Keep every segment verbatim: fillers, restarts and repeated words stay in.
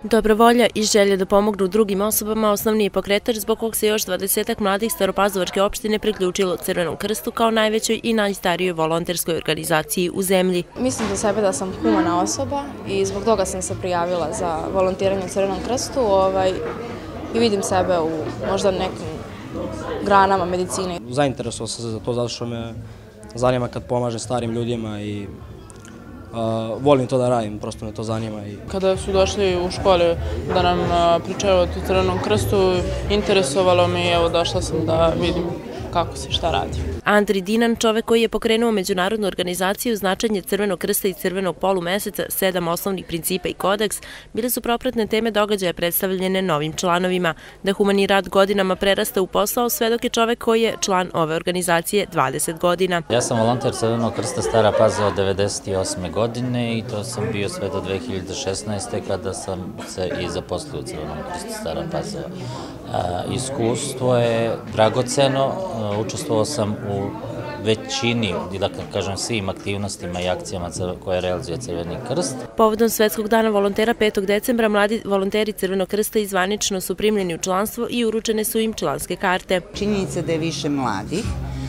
Dobra volja i želja da pomognu drugim osobama osnovni je pokretač zbog kog se još dvadesetak mladih Staropazovačke opštine priključilo Crvenom krstu kao najvećoj i najstarijoj volonterskoj organizaciji u zemlji. Mislim za sebe da sam humana osoba i zbog toga sam se prijavila za volontiranje u Crvenom krstu i vidim sebe u možda nekim granama medicine. Zainteresovao sam se za to zato što me zanima kad pomažem starim ljudima i volim to da radim, prosto me to zanima. Kada su došli u škole da nam pričaju o Crvenom krstu, interesovalo me i evo došla sam da vidim kako se šta radi. Andri Dinan, čovek koji je pokrenuo međunarodnu organizaciju Značenje Crvenog krsta i Crvenog polumeseca, sedam osnovnih principa i kodeks, bile su propratne teme događaja predstavljene novim članovima. Da humani rad godinama prerasta u posao, svedok je čovek koji je član ove organizacije dvadeset godina. Ja sam volonter Crvenog krsta Stara Pazova od devedeset osme godine i to sam bio sve do dve hiljade šesnaeste. kada sam se i zaposlio u Crvenom krstu Stara Pazova. Iskustvo je dragoceno, učestvovao sam u većini, da kažem svim aktivnostima i akcijama koje realizuje Crveni krst. Povodom Svetskog dana volontera petog decembra mladi volonteri Crvenog krsta izvanično su primljeni u članstvo i uručene su im članske karte. Činjenica da je više mladih,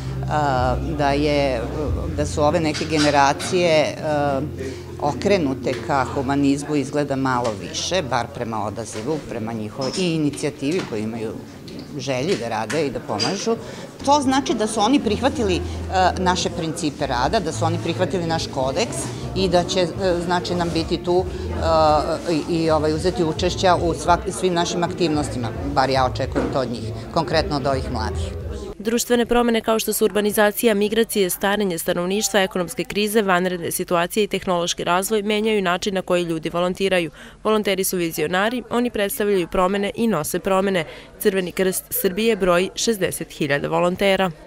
da su ove neke generacije okrenute ka humanizmu izgleda malo više, bar prema odazivu, prema njihovoj i inicijativi koji imaju želji da rade i da pomažu. To znači da su oni prihvatili naše principe rada, da su oni prihvatili naš kodeks i da će znači nam biti tu i uzeti učešća u svim našim aktivnostima, bar ja očekujem to od njih, konkretno od ovih mladih. Društvene promene kao što su urbanizacija, migracije, starenje stanovništva, ekonomske krize, vanredne situacije i tehnološki razvoj menjaju način na koji ljudi volontiraju. Volonteri su vizionari, oni predstavljaju promene i nose promene. Crveni krst Srbije broji šezdeset hiljada volontera.